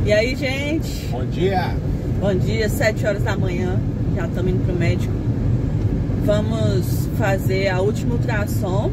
E aí, gente? Bom dia! Bom dia, 7 horas da manhã. Já estamos indo pro médico. Vamos fazer a última ultrassom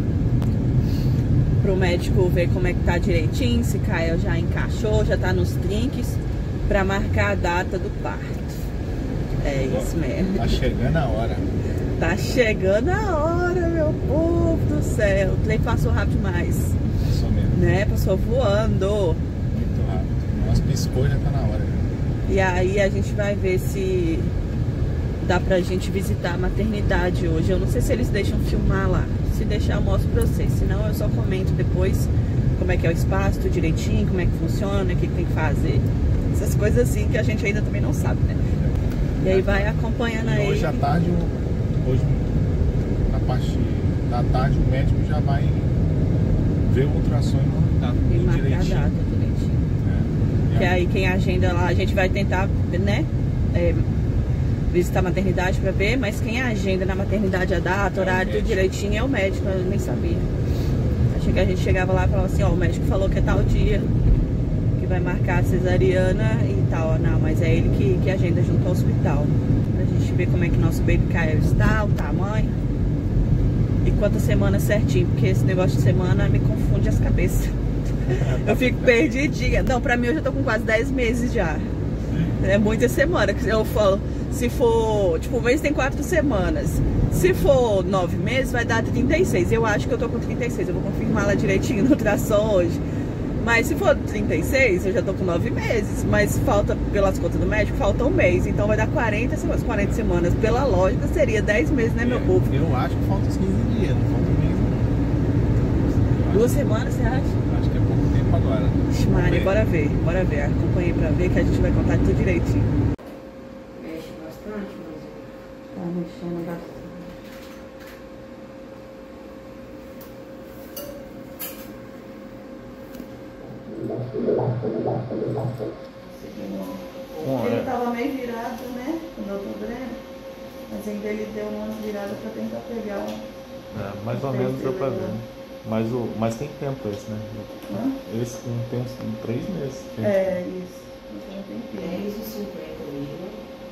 pro médico ver como é que tá direitinho, se Kael já encaixou, já tá nos trinques, pra marcar a data do parto. É isso mesmo. Tá chegando a hora. Tá chegando a hora, meu povo do céu. O trem passou rápido demais. Passou mesmo. Né? Passou voando. Muito rápido. Nossa, piscou, já tá na hora. E aí a gente vai ver se dá pra gente visitar a maternidade hoje. Eu não sei se eles deixam filmar lá. Se deixar eu mostro pra vocês. Senão eu só comento depois como é que é o espaço, tudo direitinho, como é que funciona, o que tem que fazer. Essas coisas assim que a gente ainda também não sabe, né? E aí vai acompanhando aí. Hoje à tarde, hoje na parte da tarde, o médico já vai ver o ultrassom e marcar E tudo marcar a direitinho. data direitinho. É. Que aí quem agenda lá, a gente vai tentar, né? Visitar a maternidade pra ver, mas quem agenda na maternidade a data, horário, tudo direitinho é o médico, eu nem sabia. Achei que a gente chegava lá e falava assim, ó, o médico falou que é tal dia que vai marcar a cesariana e tal. Não, mas é ele que agenda junto ao hospital. Pra gente ver como é que nosso baby Kael está, o tamanho e quantas semanas certinho, porque esse negócio de semana me confunde as cabeças. Eu fico perdidinha. Não, pra mim eu já tô com quase 10 meses já. É muita semana. Eu falo, se for, tipo, o mês tem 4 semanas. Se for 9 meses, vai dar 36. Eu acho que eu tô com 36. Eu vou confirmar lá direitinho no ultrassom hoje. Mas se for 36, eu já tô com 9 meses. Mas falta, pelas contas do médico, falta um mês. Então vai dar 40 semanas. 40 semanas, pela lógica, seria 10 meses, né, meu povo? Eu acho que falta uns 15 dias, não falta mesmo. 2 semanas, você acha? Acho que é pouco tempo agora. Ixi, Maria, bora ver. Acompanhei pra ver que a gente vai contar tudo direitinho. Mexe bastante, mas Tá mexendo bastante. Ele tava meio virado, né? O meu problema. Mas ainda ele deu umas viradas pra tentar pegar o. Mais ou menos deu pra ver. Mas tem tempo esse, né? Hã? Esse tem 3 meses. É, isso. Não tem tempo. 10,50 mil.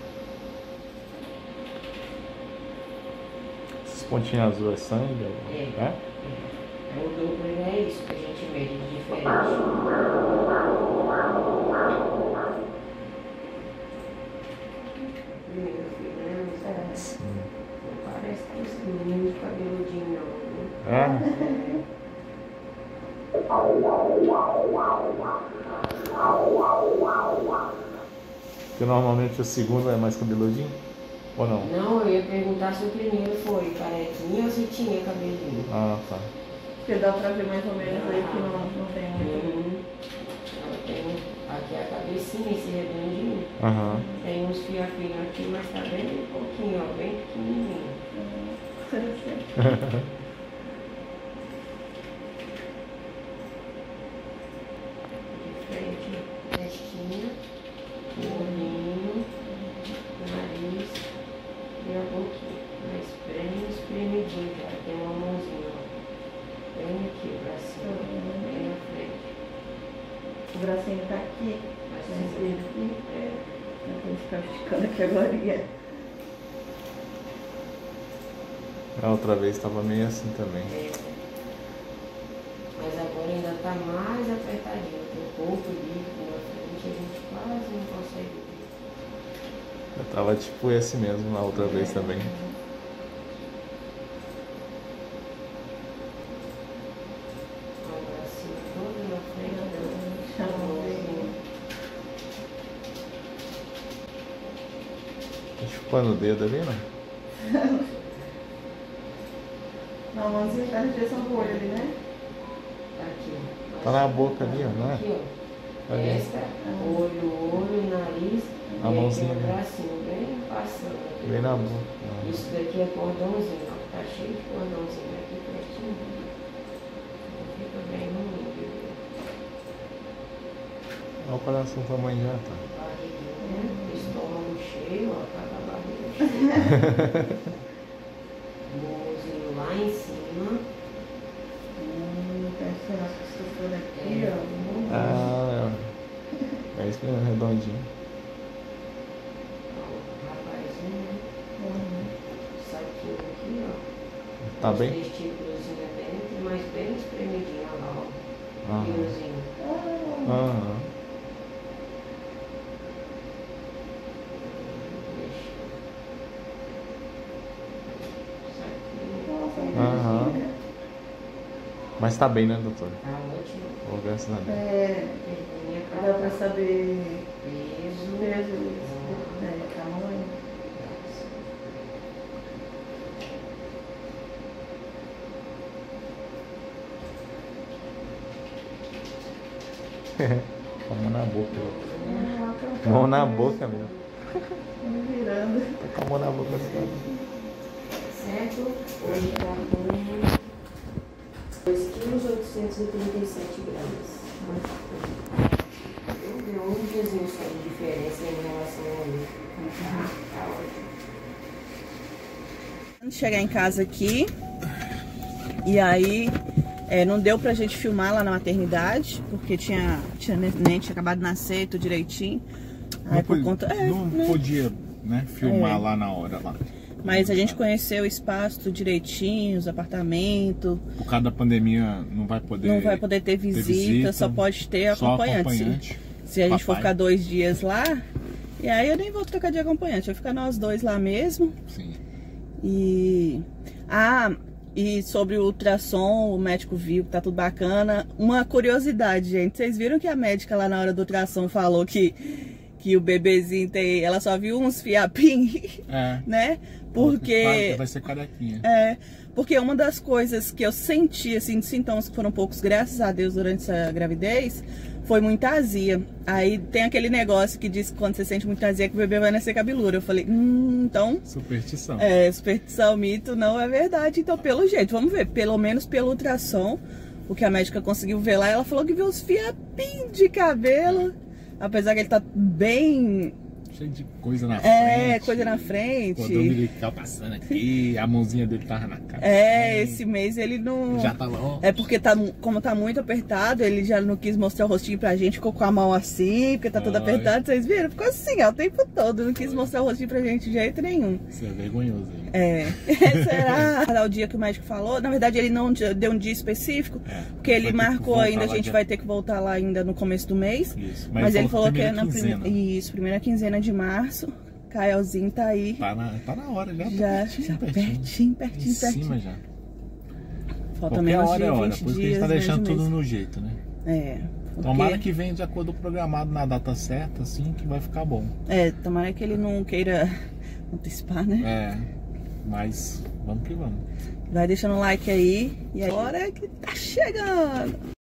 Esses pontinhos azul é sangue? É o dobro, é isso que a gente mede de diferente. Primeiro filho, né? Mas não parece que esse menino de cabeludinho, não. Né? Porque normalmente o segundo é mais cabeludinho? Ou não? Não, eu ia perguntar se o primeiro foi carequinha ou se tinha cabelinho. Ah, tá. Porque dá pra ver mais ou menos aí que não tem muito. Ela tem aqui a cabecinha, esse redondinho. Aham. Tem uns fiapinhos aqui, mas tá bem pouquinho, ó, bem pequenininho. De frente, testinha, olhinho, nariz e a boquinha. Mas bem espremidinho, já tem uma mãozinha, ó. Bem aqui o bracinho, bem na frente. O bracinho tá aqui. Mas Esse aqui. Eu tenho que ficar esticando aqui agora. A outra vez estava meio assim também. Mas agora ainda está mais apertadinho. Tem pouco líquido na frente, a gente quase não consegue ver. Eu tava tipo esse mesmo na outra vez também. O bracinho todo na frente, a mãozinha. Chupando o dedo ali, né? Não, a mãozinha tá na direção do olho ali, né? Aqui, ó. Tá na boca ali, ó, não é? Aqui, ó. Ali. Testa, olho, nariz. A e mãozinha aqui o ali. bracinho bem passando. Aqui. Bem na boca. Isso daqui é cordãozinho, ó. Tá cheio de cordãozinho aqui pertinho. Fica bem ruim, viu? Olha o coração do tamanho já, tá? Barriguinha, estômago cheio, ó. Tá com a barriga cheia. Mãozinho lá em cima. Tá sendo as costuras aqui, ó. Ah, é Aí fica redondinho. Rapazinho, né? Saquinho aqui, ó. Tá Os bem? testículozinhos dentro, mas bem espremidinho, olha lá, ó. Aham. Riozinho. Aham. Saquinho. Aham. Mas tá bem, né, doutor? Tá ótimo. Oh, graças a Deus. Perninha Dá pra pra saber peso. tamanho. Com a mão na boca. Mão na boca mesmo. Virando. Tá com a mão na boca. Certo? Hoje tá com 2,837 kg. Deu um diazinho só de diferença em relação a ele. Tá ótimo. Chegar em casa aqui e aí não deu pra gente filmar lá na maternidade porque tinha neném, tinha acabado de nascer, tudo direitinho. Aí por conta não podia, né, filmar lá na hora lá. Mas a gente conheceu o espaço tudo direitinho, os apartamentos. Por causa da pandemia não vai poder ter visita, só pode ter acompanhante. Se a gente for ficar 2 dias lá, e aí eu nem vou trocar de acompanhante, vai ficar nós dois lá mesmo. Sim. E sobre o ultrassom, o médico viu que tá tudo bacana. Uma curiosidade, gente, vocês viram que a médica lá na hora do ultrassom falou que o bebezinho ela só viu uns fiapinhos, né? Porque vai ser carequinha. Porque uma das coisas que eu senti, assim, de sintomas que foram poucos, graças a Deus, durante essa gravidez, foi muita azia. Aí tem aquele negócio que diz que quando você sente muita azia que o bebê vai nascer cabeludo. Eu falei, então... Superstição. Superstição, mito, não é verdade. Então, pelo jeito, vamos ver. Pelo menos pelo ultrassom, o que a médica conseguiu ver lá, ela falou que viu uns fiapinhos de cabelo. Apesar que ele tá bem... cheio de coisa na frente. Coisa na frente. Cordão umbilical passando aqui, a mãozinha dele tava na cara. Esse mês ele não... Já tava, ó. É porque como tá muito apertado, ele já não quis mostrar o rostinho pra gente, ficou com a mão assim, porque tá todo apertado, vocês viram? Ficou assim, ó, o tempo todo, não quis mostrar o rostinho pra gente de jeito nenhum. Isso é vergonhoso, hein? Será? O dia que o médico falou, na verdade ele não deu um dia específico, porque ele marcou ainda, a gente vai ter que voltar lá ainda no começo do mês. Isso. Mas ele falou que é na quinzena. primeira quinzena de março. Caelzinho tá aí. Tá na hora, Já pertinho. Em cima já. Falta Qualquer menos hora de é 20 hora, por isso que a gente dias, tá deixando menos de tudo mês. no jeito, né? Tomara que venha de acordo com o programado na data certa, assim, que vai ficar bom. Tomara que ele não queira antecipar, né? Mas vamos que vamos. Vai deixando o like aí. E agora é que tá chegando.